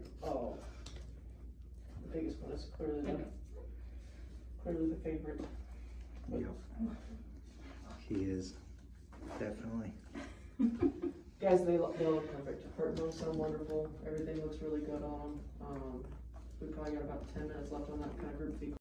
oh, the biggest one is clearly the favorite. Yep. He is, definitely. Guys, they look perfect. Heart moves sound wonderful. Everything looks really good on them. We probably got about 10 minutes left on that kind of group feed.